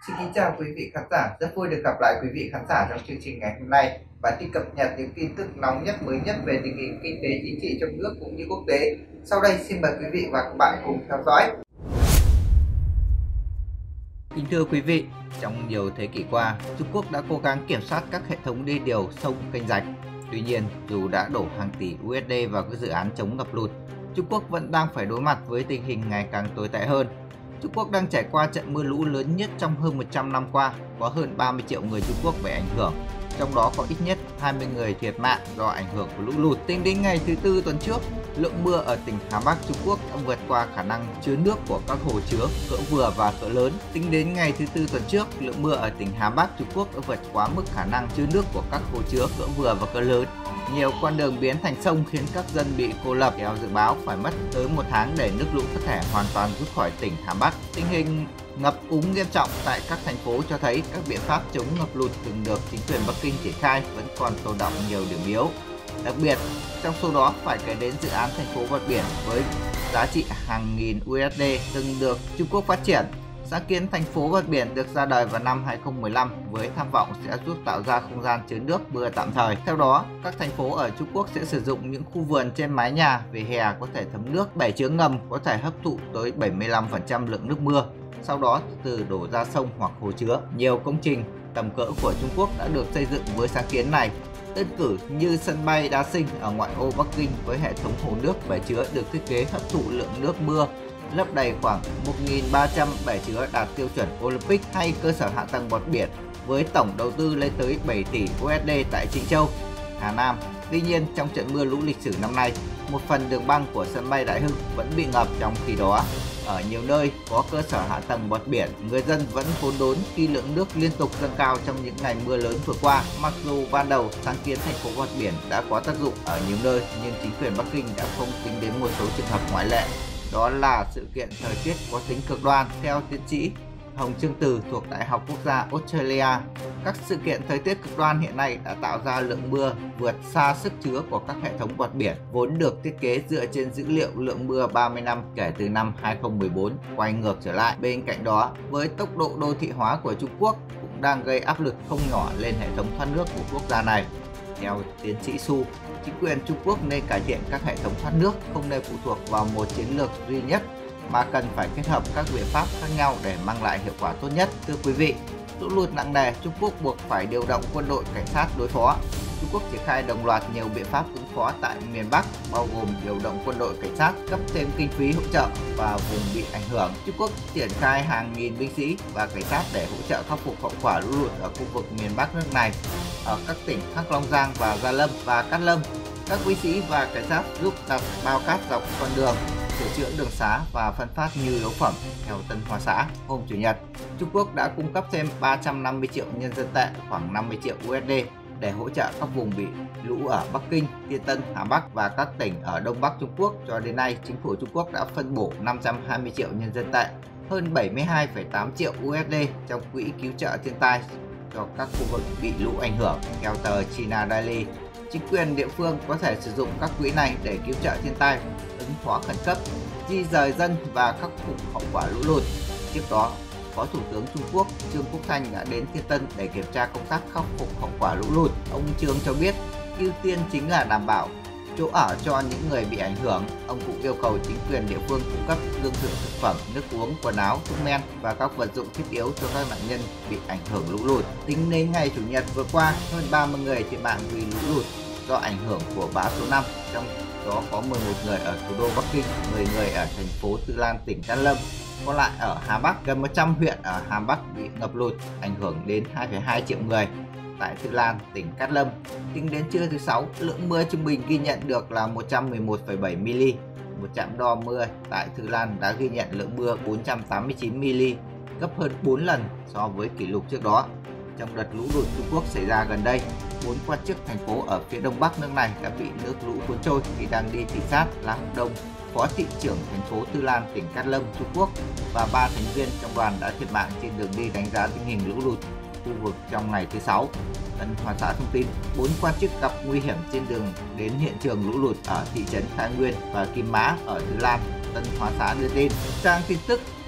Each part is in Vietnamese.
Xin kính chào quý vị khán giả, rất vui được gặp lại quý vị khán giả trong chương trình ngày hôm nay và đi cập nhật những tin tức nóng nhất mới nhất về tình hình kinh tế chính trị trong nước cũng như quốc tế. Sau đây xin mời quý vị và các bạn cùng theo dõi. Kính thưa quý vị, trong nhiều thế kỷ qua, Trung Quốc đã cố gắng kiểm soát các hệ thống đê điều, sông, kênh rạch. Tuy nhiên, dù đã đổ hàng tỷ USD vào các dự án chống ngập lụt, Trung Quốc vẫn đang phải đối mặt với tình hình ngày càng tồi tệ hơn. Trung Quốc đang trải qua trận mưa lũ lớn nhất trong hơn 100 năm qua, có hơn 30 triệu người Trung Quốc bị ảnh hưởng, trong đó có ít nhất 20 người thiệt mạng do ảnh hưởng của lũ lụt. Tính đến ngày thứ Tư tuần trước, lượng mưa ở tỉnh Hà Bắc Trung Quốc đã vượt qua khả năng chứa nước của các hồ chứa cỡ vừa và cỡ lớn. Tính đến ngày thứ Tư tuần trước, lượng mưa ở tỉnh Hà Bắc Trung Quốc đã vượt quá mức khả năng chứa nước của các hồ chứa cỡ vừa và cỡ lớn. Nhiều con đường biến thành sông khiến các dân bị cô lập. Theo dự báo phải mất tới 1 tháng để nước lũ có thể hoàn toàn rút khỏi tỉnh Hà Bắc. Tình hình ngập úng nghiêm trọng tại các thành phố cho thấy các biện pháp chống ngập lụt từng được chính quyền Bắc Kinh triển khai vẫn còn tồn đọng nhiều điểm yếu. Đặc biệt, trong số đó phải kể đến dự án thành phố ven biển với giá trị hàng nghìn USD từng được Trung Quốc phát triển. Sáng kiến thành phố ven biển được ra đời vào năm 2015 với tham vọng sẽ giúp tạo ra không gian chứa nước mưa tạm thời. Theo đó, các thành phố ở Trung Quốc sẽ sử dụng những khu vườn trên mái nhà, vỉa hè có thể thấm nước, bể chứa ngầm có thể hấp thụ tới 75% lượng nước mưa, sau đó từ từ đổ ra sông hoặc hồ chứa. Nhiều công trình tầm cỡ của Trung Quốc đã được xây dựng với sáng kiến này. Đơn cử như sân bay Đa Sinh ở ngoại ô Bắc Kinh với hệ thống hồ nước bể chứa được thiết kế hấp thụ lượng nước mưa lấp đầy khoảng 1.300 bể chứa đạt tiêu chuẩn Olympic, hay cơ sở hạ tầng bọt biển với tổng đầu tư lên tới 7 tỷ USD tại Trịnh Châu, Hà Nam. Tuy nhiên, trong trận mưa lũ lịch sử năm nay, một phần đường băng của sân bay Đại Hưng vẫn bị ngập. Trong khi đó, ở nhiều nơi có cơ sở hạ tầng bọt biển, người dân vẫn khốn đốn khi lượng nước liên tục dâng cao trong những ngày mưa lớn vừa qua. Mặc dù ban đầu sáng kiến thành phố bọt biển đã có tác dụng ở nhiều nơi, nhưng chính quyền Bắc Kinh đã không tính đến một số trường hợp ngoại lệ. Đó là sự kiện thời tiết có tính cực đoan. Theo tiến sĩ Hồng Chương Từ thuộc Đại học Quốc gia Australia, các sự kiện thời tiết cực đoan hiện nay đã tạo ra lượng mưa vượt xa sức chứa của các hệ thống bọt biển vốn được thiết kế dựa trên dữ liệu lượng mưa 30 năm kể từ năm 2014 quay ngược trở lại. Bên cạnh đó, với tốc độ đô thị hóa của Trung Quốc cũng đang gây áp lực không nhỏ lên hệ thống thoát nước của quốc gia này. Theo tiến sĩ Su, chính quyền Trung Quốc nên cải thiện các hệ thống thoát nước, không nên phụ thuộc vào một chiến lược duy nhất mà cần phải kết hợp các biện pháp khác nhau để mang lại hiệu quả tốt nhất. Thưa quý vị, lũ lụt nặng nề, Trung Quốc buộc phải điều động quân đội cảnh sát đối phó. Trung Quốc triển khai đồng loạt nhiều biện pháp ứng phó tại miền Bắc, bao gồm điều động quân đội cảnh sát, cấp thêm kinh phí hỗ trợ và vùng bị ảnh hưởng. Trung Quốc triển khai hàng nghìn binh sĩ và cảnh sát để hỗ trợ khắc phục hậu quả lũ lụt ở khu vực miền Bắc nước này. Ở các tỉnh Hắc Long Giang và Gia Lâm và Cát Lâm, các binh sĩ và cảnh sát giúp đặt bao cát dọc con đường, sửa chữa đường xá và phân phát nhu yếu phẩm. Theo Tân Hoa Xã, hôm Chủ nhật, Trung Quốc đã cung cấp thêm 350 triệu nhân dân tệ, khoảng 50 triệu USD để hỗ trợ các vùng bị lũ ở Bắc Kinh, Thiên Tân, Hà Bắc và các tỉnh ở Đông Bắc Trung Quốc. Cho đến nay, chính phủ Trung Quốc đã phân bổ 520 triệu nhân dân tệ, hơn 72,8 triệu USD trong quỹ cứu trợ thiên tai cho các khu vực bị lũ ảnh hưởng. Theo tờ China Daily, chính quyền địa phương có thể sử dụng các quỹ này để cứu trợ thiên tai, ứng phó khẩn cấp, di dời dân và khắc phục hậu quả lũ lụt. Tiếp đó, Phó Thủ tướng Trung Quốc Trương Quốc Thanh đã đến Thiên Tân để kiểm tra công tác khắc phục hậu quả lũ lụt. Ông Trương cho biết ưu tiên chính là đảm bảo chỗ ở cho những người bị ảnh hưởng. Ông cũng yêu cầu chính quyền địa phương cung cấp lương thực, thực phẩm, nước uống, quần áo, thuốc men và các vật dụng thiết yếu cho các nạn nhân bị ảnh hưởng lũ lụt. Tính đến ngày Chủ nhật vừa qua, hơn 30 người thiệt mạng vì lũ lụt do ảnh hưởng của bão số 5, trong đó có 11 người ở thủ đô Bắc Kinh, 10 người ở thành phố Tư Lan, tỉnh Cát Lâm. Còn lại ở Hà Bắc, gần 100 huyện ở Hà Bắc bị ngập lụt, ảnh hưởng đến 2,2 triệu người. Tại Tư Lan, tỉnh Cát Lâm, tính đến trưa thứ Sáu, lượng mưa trung bình ghi nhận được là 111,7 mm. Một trạm đo mưa tại Tư Lan đã ghi nhận lượng mưa 489 mm, gấp hơn 4 lần so với kỷ lục trước đó. Trong đợt lũ lụt Trung Quốc xảy ra gần đây, 4 quan chức thành phố ở phía đông bắc nước này đã bị nước lũ cuốn trôi khi đang đi thị sát. La Hồng Đông, Phó thị trưởng thành phố Tư Lan, tỉnh Cát Lâm, Trung Quốc và 3 thành viên trong đoàn đã thiệt mạng trên đường đi đánh giá tình hình lũ lụt khu vực trong ngày thứ Sáu. Tân Hoa Xã thông tin 4 quan chức gặp nguy hiểm trên đường đến hiện trường lũ lụt ở thị trấn Thái Nguyên và Kim Mã ở Tư Lan. Tân Hoa Xã đưa tin. Trang tin tức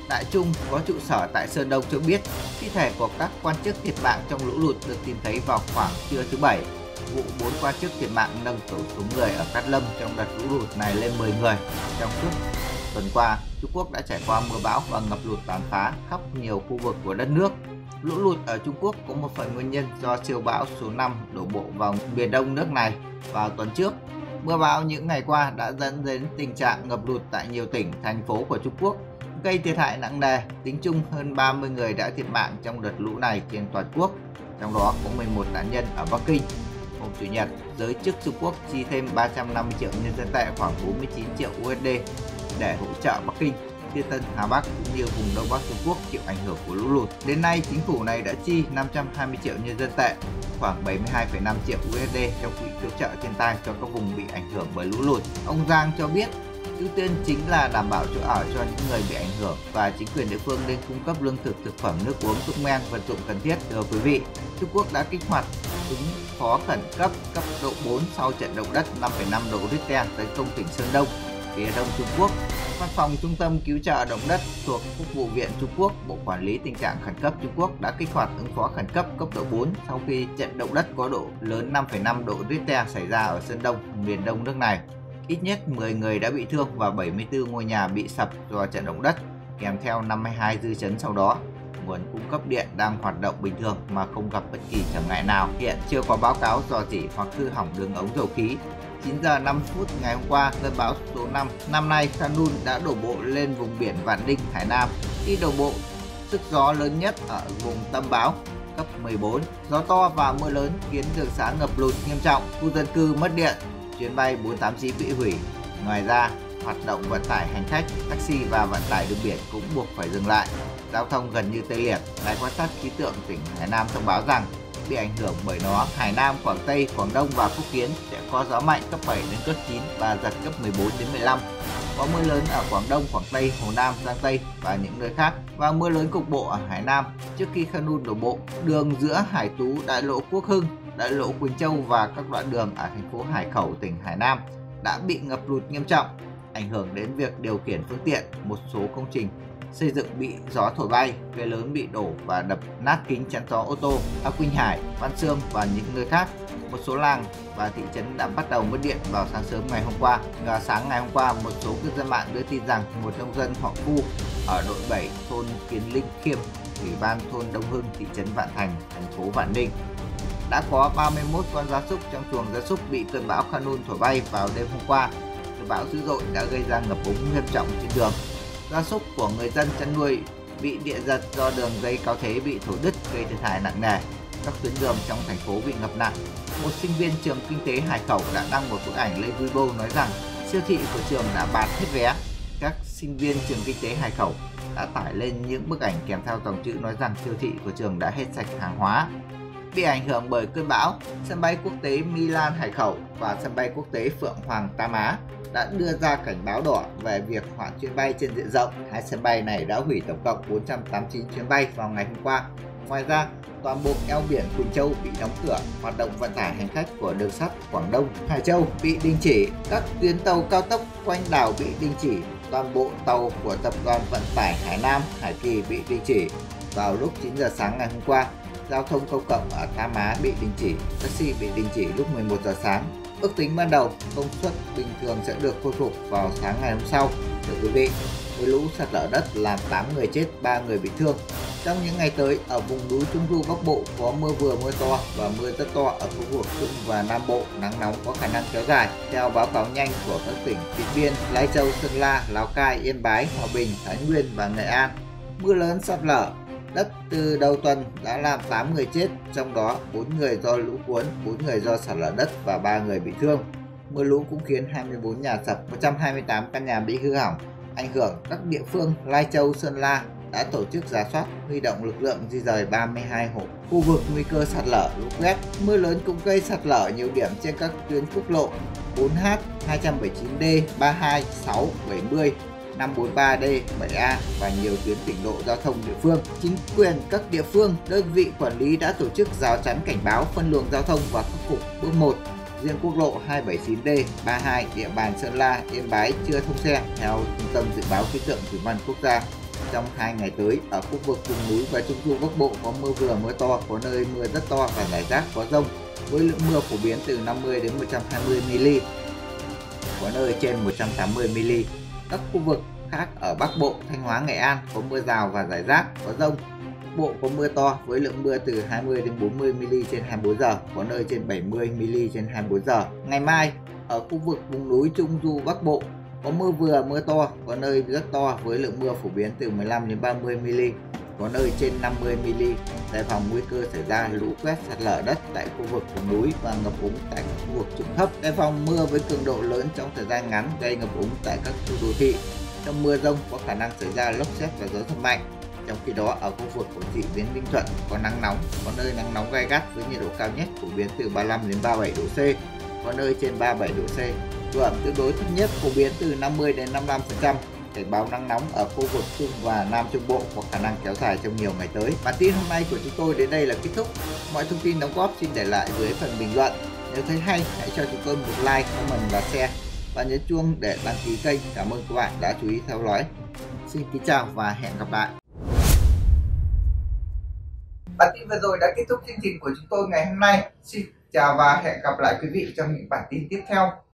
Đại Trung có trụ sở tại Sơn Đông cho biết thi thể của các quan chức thiệt mạng trong lũ lụt được tìm thấy vào khoảng trưa thứ Bảy. Vụ 4 quan chức thiệt mạng nâng tổng số người ở Cát Lâm trong đợt lũ lụt này lên 10 người. Trong suốt tuần qua, Trung Quốc đã trải qua mưa bão và ngập lụt tàn phá khắp nhiều khu vực của đất nước. Lũ lụt ở Trung Quốc có một phần nguyên nhân do siêu bão số 5 đổ bộ vào miền đông nước này vào tuần trước. Mưa bão những ngày qua đã dẫn đến tình trạng ngập lụt tại nhiều tỉnh, thành phố của Trung Quốc, gây thiệt hại nặng nề. Tính chung hơn 30 người đã thiệt mạng trong đợt lũ này trên toàn quốc, trong đó có 11 nạn nhân ở Bắc Kinh. Hôm Chủ nhật, giới chức Trung Quốc chi thêm 350 triệu nhân dân tệ, khoảng 49 triệu USD để hỗ trợ Bắc Kinh, Thiên Tân, Hà Bắc cũng như vùng Đông Bắc Trung Quốc chịu ảnh hưởng của lũ lụt. Đến nay, chính phủ này đã chi 520 triệu nhân dân tệ, khoảng 72,5 triệu USD trong quỹ cứu trợ thiên tai cho các vùng bị ảnh hưởng bởi lũ lụt. Ông Giang cho biết, ưu tiên chính là đảm bảo chỗ ở cho những người bị ảnh hưởng và chính quyền địa phương nên cung cấp lương thực, thực phẩm, nước uống, thuốc men, vật dụng cần thiết. Thưa quý vị, Trung Quốc đã kích hoạt ứng phó khẩn cấp cấp độ 4 sau trận động đất 5,5 độ Richter tấn công tỉnh Sơn Đông, phía đông Trung Quốc. Văn phòng Trung tâm Cứu trợ Động đất thuộc Quốc vụ viện Trung Quốc, Bộ Quản lý Tình trạng Khẩn cấp Trung Quốc đã kích hoạt ứng phó khẩn cấp cấp độ 4 sau khi trận động đất có độ lớn 5,5 độ Richter xảy ra ở Sơn Đông, miền đông nước này. Ít nhất 10 người đã bị thương và 74 ngôi nhà bị sập do trận động đất, kèm theo 52 dư chấn sau đó. Nguồn cung cấp điện đang hoạt động bình thường mà không gặp bất kỳ trở ngại nào. Hiện chưa có báo cáo rò rỉ hoặc hư hỏng đường ống dầu khí. 9 giờ 5 phút ngày hôm qua, cơn bão số 5 năm nay Khanun đã đổ bộ lên vùng biển Vạn Ninh, Hải Nam. Khi đổ bộ, sức gió lớn nhất ở vùng tâm bão cấp 14. Gió to và mưa lớn khiến đường xá ngập lụt nghiêm trọng, khu dân cư mất điện, chuyến bay 489 bị hủy. Ngoài ra, hoạt động vận tải hành khách, taxi và vận tải đường biển cũng buộc phải dừng lại. Giao thông gần như tê liệt. Đài quan sát khí tượng tỉnh Hải Nam thông báo rằng bị ảnh hưởng bởi nó, Hải Nam, Quảng Tây, Quảng Đông và Phúc Kiến sẽ có gió mạnh cấp 7 đến cấp 9 và giật cấp 14 đến 15. Có mưa lớn ở Quảng Đông, Quảng Tây, Hồ Nam, Giang Tây và những nơi khác, và mưa lớn cục bộ ở Hải Nam. Trước khi Khanun đổ bộ, đường giữa Hải Tú, Đại lộ Quốc Hưng, Đại lộ Quỳnh Châu và các đoạn đường ở thành phố Hải Khẩu, tỉnh Hải Nam đã bị ngập lụt nghiêm trọng, ảnh hưởng đến việc điều khiển phương tiện. Một số công trình xây dựng bị gió thổi bay, cây lớn bị đổ và đập nát kính chắn gió ô tô ở Quỳnh Hải, Văn Xương và những nơi khác. Một số làng và thị trấn đã bắt đầu mất điện vào sáng sớm ngày hôm qua. Và sáng ngày hôm qua, một số cư dân mạng đưa tin rằng một nông dân họ Phu ở đội 7 thôn Kiến Linh Khiêm, ủy ban thôn Đông Hưng, thị trấn Vạn Thành, thành phố Vạn Ninh đã có 31 con gia súc trong chuồng gia súc bị cơn bão Khanun thổi bay vào đêm hôm qua. Cơn bão dữ dội đã gây ra ngập úng nghiêm trọng trên đường. Gia súc của người dân chăn nuôi bị điện giật do đường dây cao thế bị thổi đứt, gây thiệt hại nặng nề. Các tuyến đường trong thành phố bị ngập nặng. Một sinh viên trường kinh tế Hải Khẩu đã đăng một bức ảnh lên Weibo nói rằng siêu thị của trường đã bán hết vé. Các sinh viên trường kinh tế Hải Khẩu đã tải lên những bức ảnh kèm theo dòng chữ nói rằng siêu thị của trường đã hết sạch hàng hóa. Bị ảnh hưởng bởi cơn bão, sân bay quốc tế Milan Hải Khẩu và sân bay quốc tế Phượng Hoàng Tam Á đã đưa ra cảnh báo đỏ về việc hoãn chuyến bay trên diện rộng. Hai sân bay này đã hủy tổng cộng 489 chuyến bay vào ngày hôm qua. Ngoài ra, toàn bộ eo biển Quỳnh Châu bị đóng cửa, hoạt động vận tải hành khách của đường sắt Quảng Đông, Hải Châu bị đình chỉ, các tuyến tàu cao tốc quanh đảo bị đình chỉ, toàn bộ tàu của tập đoàn vận tải Hải Nam, Hải Kỳ bị đình chỉ. Vào lúc 9 giờ sáng ngày hôm qua, giao thông công cộng ở Tam Á bị đình chỉ, taxi bị đình chỉ lúc 11 giờ sáng. Ước tính ban đầu, công suất bình thường sẽ được khôi phục vào sáng ngày hôm sau. Thưa quý vị, mưa lũ sạt lở đất làm 8 người chết, 3 người bị thương. Trong những ngày tới, ở vùng núi Trung Du Bắc Bộ có mưa vừa mưa to và mưa rất to ở khu vực Trung và Nam Bộ, nắng nóng có khả năng kéo dài. Theo báo cáo nhanh của các tỉnh Điện Biên, Lai Châu, Sơn La, Lào Cai, Yên Bái, Hòa Bình, Thái Nguyên và Nghệ An, mưa lớn sạt lở đất từ đầu tuần đã làm 8 người chết, trong đó 4 người do lũ cuốn, 4 người do sạt lở đất và 3 người bị thương. Mưa lũ cũng khiến 24 nhà sập, 128 căn nhà bị hư hỏng. Ảnh hưởng các địa phương Lai Châu, Sơn La đã tổ chức rà soát, huy động lực lượng di rời 32 hộ khu vực nguy cơ sạt lở, lũ quét. Mưa lớn cũng gây sạt lở nhiều điểm trên các tuyến quốc lộ 4H, 279D, 32, 6, 70, 543D, 7A và nhiều tuyến tỉnh lộ giao thông địa phương. Chính quyền các địa phương, đơn vị quản lý đã tổ chức rào chắn cảnh báo, phân luồng giao thông và khắc phục. Bước 1. Riêng quốc lộ 279D, 32 địa bàn Sơn La, Yên Bái chưa thông xe. Theo Trung tâm Dự báo Khí tượng Thủy văn Quốc gia, Trong 2 ngày tới, ở khu vực vùng núi và Trung Du Bắc Bộ có mưa vừa mưa to, có nơi mưa rất to và rải rác có dông, với lượng mưa phổ biến từ 50 đến 120 mm, có nơi trên 180 mm. Các khu vực khác ở Bắc Bộ, Thanh Hóa, Nghệ An có mưa rào và rải rác có dông. Bộ có mưa to với lượng mưa từ 20 đến 40 mm trên 24 giờ, có nơi trên 70 mm trên 24 giờ. Ngày mai, ở khu vực vùng núi Trung Du Bắc Bộ có mưa vừa mưa to, có nơi rất to với lượng mưa phổ biến từ 15 đến 30 mm, có nơi trên 50 mm. Đề phòng nguy cơ xảy ra lũ quét, sạt lở đất tại khu vực vùng núi và ngập úng tại các khu vực trũng thấp. Đề phòng mưa với cường độ lớn trong thời gian ngắn gây ngập úng tại các khu đô thị. Trong mưa dông có khả năng xảy ra lốc sét và gió giật mạnh. Trong khi đó, ở khu vực Quảng Trị đến Ninh Thuận có nắng nóng, có nơi nắng nóng gay gắt với nhiệt độ cao nhất phổ biến từ 35 đến 37 độ C, có nơi trên 37 độ C. Độ ẩm tương đối thấp nhất phổ biến từ 50 đến 55%. Cảnh báo nắng nóng ở khu vực Trung và Nam Trung Bộ có khả năng kéo dài trong nhiều ngày tới. Bản tin hôm nay của chúng tôi đến đây là kết thúc. Mọi thông tin đóng góp xin để lại dưới phần bình luận. Nếu thấy hay, hãy cho chúng tôi một like, comment và share và nhấn chuông để đăng ký kênh. Cảm ơn các bạn đã chú ý theo dõi. Xin kính chào và hẹn gặp lại. Bản tin vừa rồi đã kết thúc chương trình của chúng tôi ngày hôm nay. Xin chào và hẹn gặp lại quý vị trong những bản tin tiếp theo.